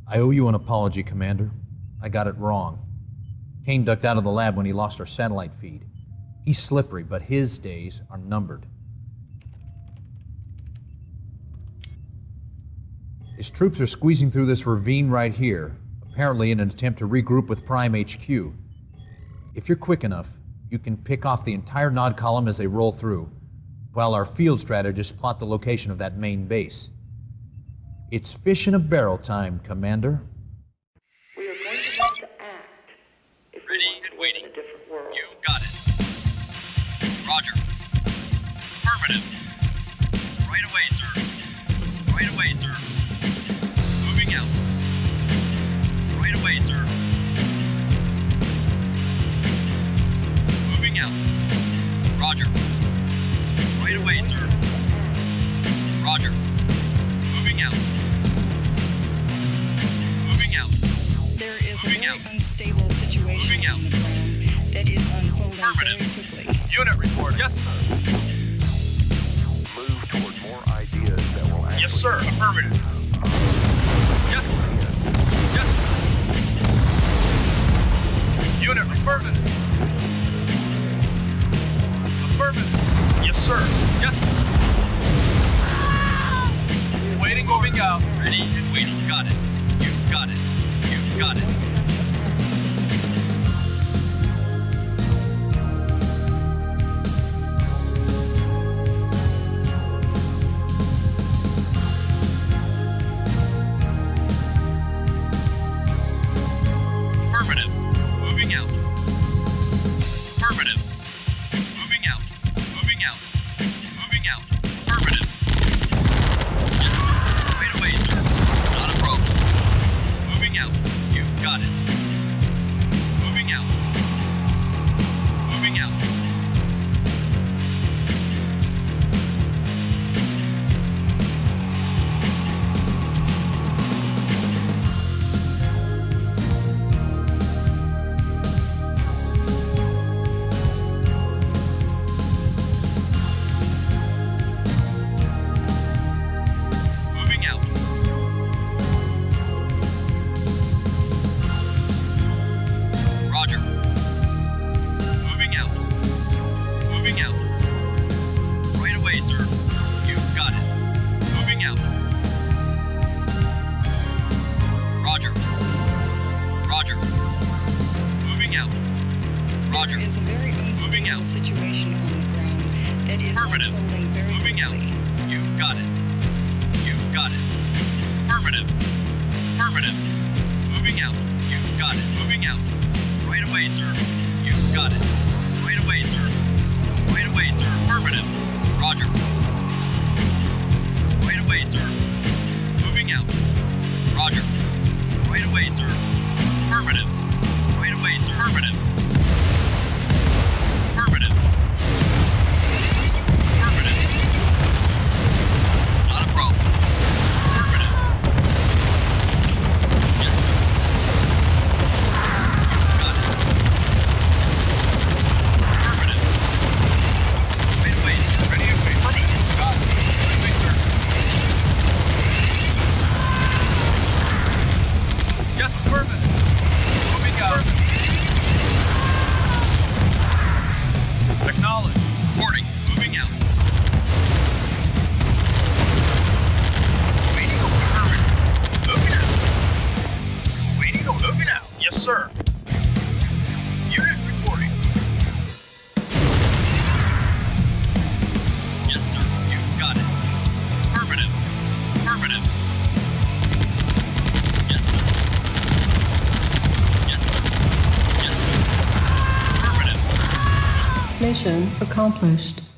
I owe you an apology, Commander. I got it wrong. Kane ducked out of the lab when he lost our satellite feed. He's slippery, but his days are numbered. His troops are squeezing through this ravine right here, apparently in an attempt to regroup with Prime HQ. If you're quick enough, you can pick off the entire Nod column as they roll through, while our field strategists plot the location of that main base. It's fish in a barrel time, Commander. We are going to have to act if we Ready want to and waiting. live in a different world. You got it. Roger. Affirmative. Right away, sir. Right away, sir. Moving out. Right away, sir. Moving out. Roger. Right away, sir. Roger. Moving out. Moving out. There is a Moving very out. unstable situation Moving out. on the ground that is unfolding very Affirmative. quickly. Unit report. Yes, sir. Move toward more ideas that will actually... Yes, sir. Affirmative. Yes, sir. Yes, sir. Unit affirmative. Affirmative. Yes, sir. Yes, sir. Waiting, moving out. Ready and waiting. Got it. You got it. You got it. Affirmative. Moving out. Affirmative. Moving out. Moving out. Moving out. Affirmative. Yes, sir. Right away, sir. Not a problem. Moving out. You got it. Moving out. Moving out. Moving out. Roger. Moving out. Moving out. Right away, sir. You got it. Moving out. Roger. Roger. Moving out. Roger. There is a very Moving unstable out. situation on the ground that is Affirmative. unfolding very Moving out. quickly. You got it. You got it. Affirmative. Affirmative. Moving out. You got it. Moving out. Right away, sir. You got it. Right away, sir. Right away, sir. Affirmative. Roger. Right away, sir. Moving out. Roger. Right away, sir. Affirmative. Right away, sir. Affirmative. Affirmative. Affirmative. Not a problem. Affirmative. Yes, sir. Got it. Affirmative. Right away, sir. Ready and wait. Got it. Right away, sir. Yes, affirmative. Moving out. Acknowledge. Reporting. Moving out. Waiting over. Affirmative. Moving out. Waiting over. Moving out. Yes, sir. Unit reporting. Yes, sir. You got it. Affirmative. Affirmative. Yes, sir. Yes, sir. Yes, sir. Affirmative. Mission accomplished.